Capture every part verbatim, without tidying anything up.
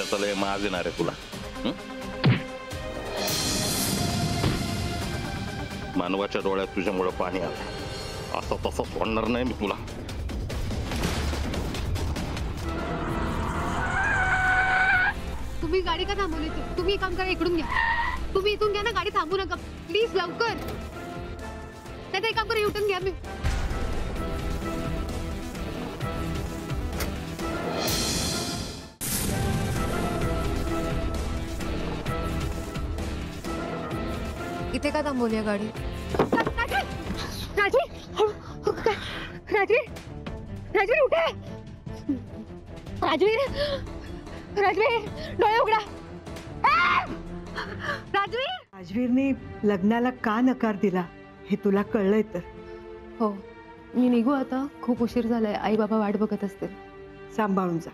त्याचा लय माज येणार आहे तुला. मानवाच्या डोळ्यात तुझ्यामुळे पाणी आलं, असं तसं सोडणार नाही मी तुला. तुम्ही गाडी का थांबवली? तुम्ही काम करा, इकडून घ्या. तुम्ही इथून घ्या ना, गाडी थांबू नका प्लीज, लवकर. नाही एक काम करा, युटर्न घ्या. मी इथे का थांबवली आहे गाडी? राजवीर, राजवीर, राजवीर उठे. राजवीर, राजवीर डोळे उघडा. राजवीर. राजवीरने लग्नाला का नकार दिला हे तुला कळलंय तर? हो, मी निघू आता, खूप उशीर झालाय. आई बाबा वाट बघत असतील. सांभाळून जा.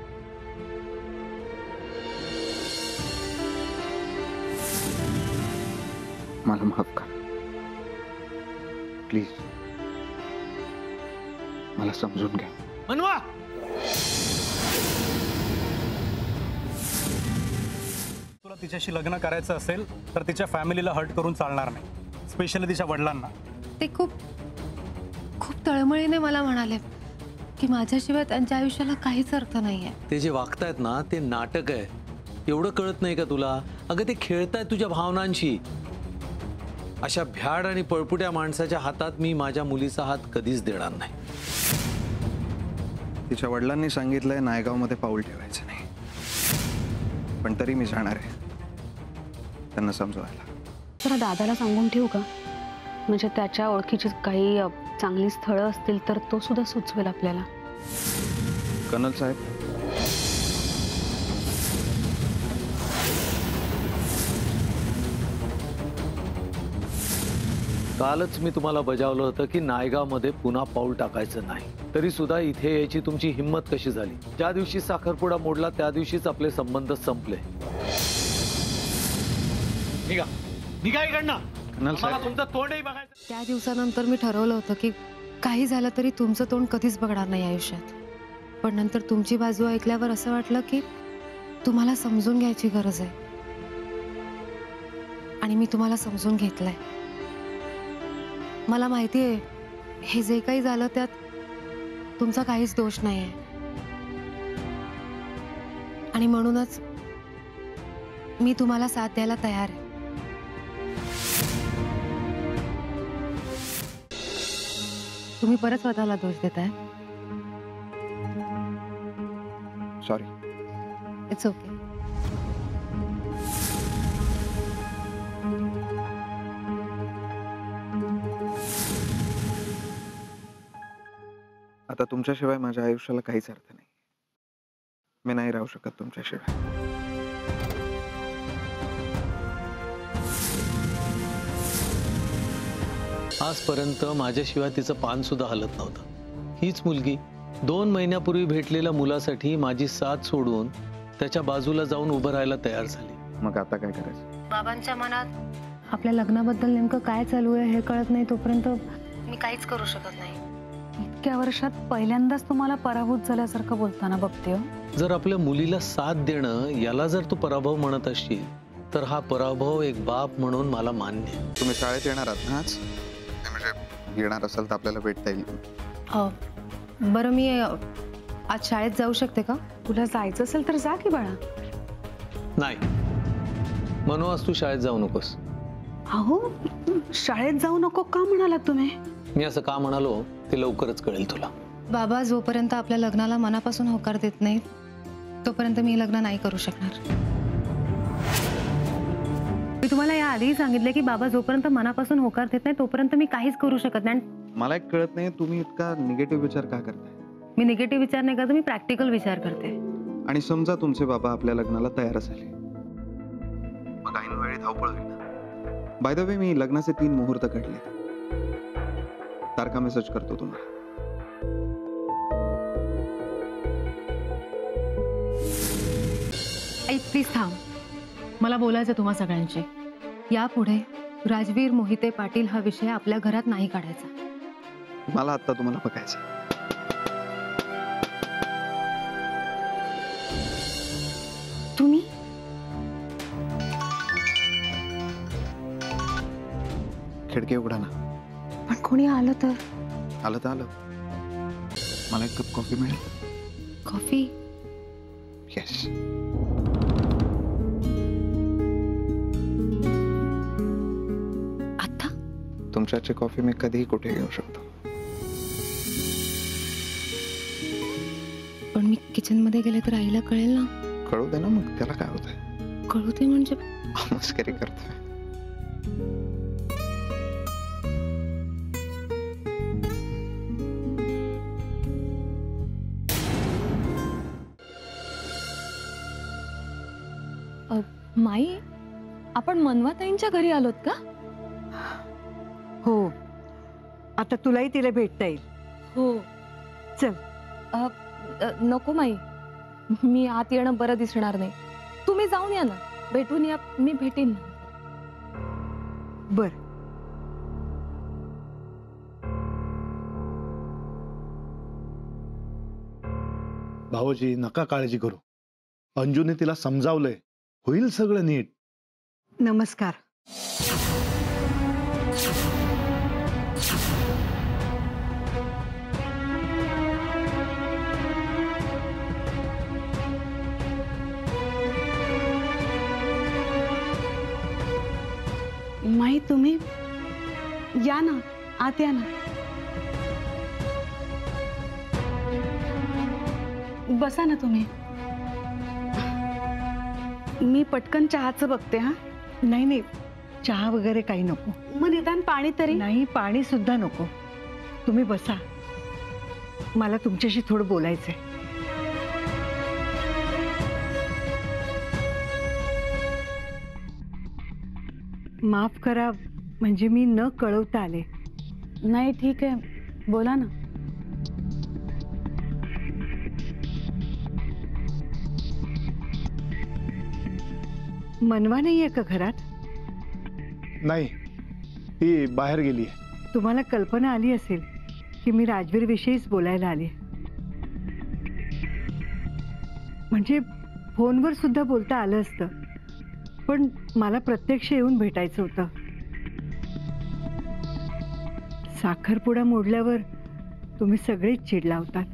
मला माफ कर प्लीज, मला समजून घ्या. मनवा, तुला तिच्याशी लग्न करायचं असेल तर तिच्या फॅमिलीला हर्ट करून चालणार नाही, स्पेशली तिच्या वडिलांना. ते खूप खूप तळमळीने मला म्हणाले की माझ्याशिवाय त्यांच्या आयुष्याला काहीच अर्थ नाहीये. ते जे वागतायत ना ते नाटक आहे, एवढं कळत नाही का तुला? अगं ते खेळतायत तुझ्या भावनांशी. अशा भ्याड आणि पळपुट्या माणसाच्या हातात मी माझ्या मुलीचा हात कधीच देणार नाही. तिच्या वडिलांनी सांगितलंय नायगावमध्ये पाऊल ठेवायचं नाही, पण तरी मी जाणार आहे त्यांना समजवायला. जरा दादाला सांगून ठेवू का? म्हणजे त्याच्या ओळखीची काही चांगली स्थळं असतील तर तो सुद्धा सुचवेल आपल्याला. कर्नल साहेब, कालच मी तुम्हाला बजावलं होतं की नायगावमध्ये पुन्हा पाऊल टाकायचं नाही. तरी सुद्धा इथे यायची तुमची हिंमत कशी झाली? ज्या दिवशी साखरपुडा मोडला त्या दिवशीच आपले संबंध संपले. निघा निघा इकडनं, मला तुमचं तोंडही बघायचं. त्या दिवसानंतर मी ठरवलं होतं की काही झालं तरी तुमचं तोंड कधीच बघणार नाही आयुष्यात. पण नंतर तुमची बाजू ऐकल्यावर असं वाटलं की तुम्हाला समजून घ्यायची गरज आहे, आणि मी तुम्हाला समजून घेतलंय. मला माहिती आहे हे जे काही झालं त्यात तुमचा काहीच दोष नाहीये, आणि म्हणूनच मी तुम्हाला साथ द्यायला तयार आहे. तुम्ही परत स्वतःला दोष देताय. सॉरी. It's okay. आता तुमच्याशिवाय माझ्या आयुष्याला काहीच अर्थ नाही. मी नाही राहू शकत तुमच्याशिवाय. आजपर्यंत माझ्याशिवाय तिचं पान सुद्धा हलत नव्हतं. हीच मुलगी दोन महिन्यापूर्वी भेटलेल्या मुलासाठी माझी साथ सोडून त्याच्या बाजूला जाऊन उभं राहायला तयार झाली. मग आता काय करायचं? बाबांच्या मनात आपल्या लग्नाबद्दल नेमकं काय चालू आहे हे कळत नाही तोपर्यंत मी काहीच करू शकत नाही. इतक्या वर्षात पहिल्यांदाच तुम्हाला पराभूत झाल्यासारखं बोलताना बघते. जर आपल्या मुलीला साथ देणं याला जर तू पराभव म्हणत असशील तर हा पराभव एक बाप म्हणून मला मान्य आहे. तुम्ही शाळेत येणार आहात ना आज? म्हणजे येणार असाल तर आपल्याला भेटता येईल. बरं, मी आज शाळेत जाऊ शकते का? तुला जायचं असेल तर जा की बाळा. नाही म्हणू, आज तू शाळेत जाऊ नकोस. अहो, शाळेत जाऊ नको का म्हणालात तुम्ही? मी असं का म्हणालो ते लवकरच कळेल तुला. बाबा जोपर्यंत आपल्या लग्नाला मनापासून होकार देत नाही तोपर्यंत मी लग्न नाही करू शकणार. मी तुम्हाला या आधीही सांगितलं की बाबा जोपर्यंत मनापासून होकार देत नाही तोपर्यंत मी काहीच करू शकत नाही. मला एक कळत नाही तुम्ही इतका निगेटिव्ह विचार का करताय? मी निगेटिव्ह विचार नाही करत, मी प्रॅक्टिकल विचार करते. आणि समजा तुमचे बाबा आपल्या लग्नाला तयार झाले, मग ऐन वेळी धावपळ होईल ना. बाय द वे, मी लग्नाचे तीन मुहूर्त काढले, तारखा मेसेज करतो तुम्हाला. ऐक प्लीज थांब, मला बोलायचं तुम्हा सगळ्यांशी. यापुढे राजवीर मोहिते पाटील हा विषय आपल्या घरात नाही काढायचा. मला आता तुम्हाला बघायचं. खिडकी उघडा ना. पण कोणी आलं तर? आलं तर आलं. मला एक कप कॉफी मिळेल? कॉफी? येस. आता? तुमच्याची कॉफी मी कधीही कुठे घेऊ शकतो. पण मी किचन मध्ये गेले तर आईला कळेल ना. कळू दे ना मग, त्याला काय होतंय. कळू दे म्हणजे? मस्करी करतोय. माई, आपण मनवाताईंच्या घरी आलोत का? हो, आता तुलाही तिला भेटता येईल. हो. चल. अ, अ, नको माई, मी आत येणं बरं दिसणार नाही. तुम्ही जाऊन या ना, भेटून या, मी भेटेन. बर. भाऊजी नका काळजी करू. अंजूने तिला समजावलंय, होईल सगळं नीट. नमस्कार. माई, तुम्ही या ना, आत या ना. बसा ना तुम्ही. मी पटकन चहाचं बघते. हा, नाही नाही, चहा वगैरे काही नको. मग निदान पाणी तरी. नाही, पाणी सुद्धा नको. तुम्ही बसा, मला तुमच्याशी थोडं बोलायचंय. माफ करा, म्हणजे मी न कळवता आले. नाही, ठीक आहे, बोला ना. मनवा नाहीये का घरात? नाही, ती बाहेर गेली. तुम्हाला कल्पना आली असेल की मी राजवीर विषयीच बोलायला आले. म्हणजे फोनवर सुद्धा बोलता आलं असतं, पण मला प्रत्यक्ष येऊन भेटायचं होतं. साखरपुडा मोडल्यावर तुम्ही सगळेच चिडला होतात.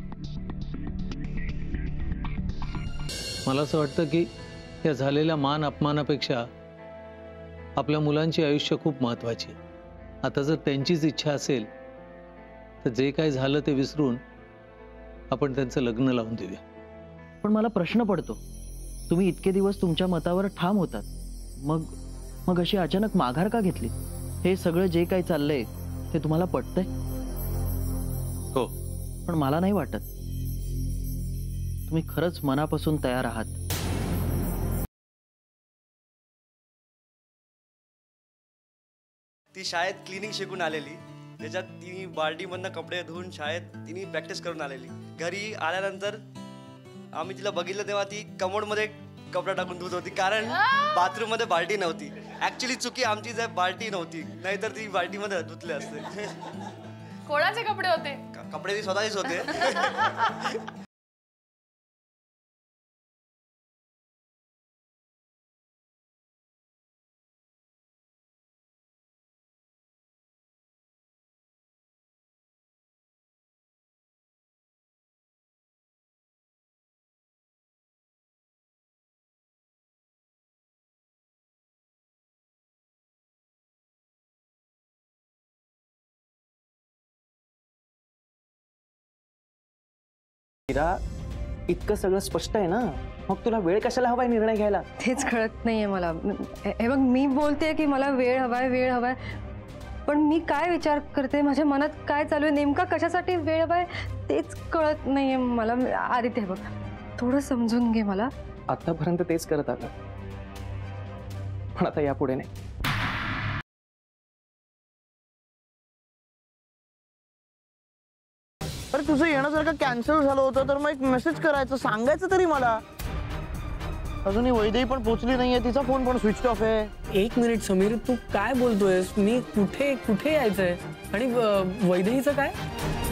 मला असं वाटतं की या झालेल्या मान अपमानापेक्षा आपल्या मुलांची आयुष्य खूप महत्वाची. आता जर त्यांचीच इच्छा असेल तर जे काय झालं ते विसरून आपण त्यांचं लग्न लावून देऊया. पण मला प्रश्न पडतो, तुम्ही इतके दिवस तुमच्या मतावर ठाम होतात, मग मग अशी अचानक माघार का घेतली? हे सगळं जे काही चाललंय ते तुम्हाला पटतंय? हो. पण मला नाही वाटत तुम्ही खरंच मनापासून तयार आहात. ती शाळेत क्लिनिंग शिकून आलेली, त्याच्यात तिने बाल्टीमधनं कपडे धुवून शाळेत तिने प्रॅक्टिस करून आलेली. घरी आल्यानंतर आम्ही तिला बघितलं तेव्हा ती कमोडमध्ये कपडा टाकून धुत होती, कारण बाथरूम मध्ये बाल्टी नव्हती. ऍक्च्युली चुकी आमची जे बाल्टी नव्हती, नाहीतर ती बाल्टीमध्ये धुतले असते. कोणाचे कपडे होते? कपडे ती स्वतःचेच होते. इतकं सगळं स्पष्ट आहे ना, मग तुला वेळ कशाला हवाय निर्णय घ्यायला? तेच कळत नाहीये मला. हे बघ, मी बोलते की मला वेळ हवाय वेळ हवाय पण मी काय विचार करते, माझ्या मनात काय चालू आहे, नेमका कशासाठी वेळ हवाय तेच कळत नाहीये मला. आदित्य, बघ, थोडं समजून घे मला. आतापर्यंत तेच करत आलं, पण आता यापुढे नाही. अरे तुझं येणं जर का कॅन्सल झालं होतं तर मग एक मेसेज करायचं, सांगायचं तरी मला. अजूनही वैदेही पण पोहोचली नाहीये, तिचा फोन पण स्विच ऑफ आहे. एक मिनिट समीर, तू काय बोलतोयस? मी कुठे कुठे यायचंय? आणि वैदेहीचं काय?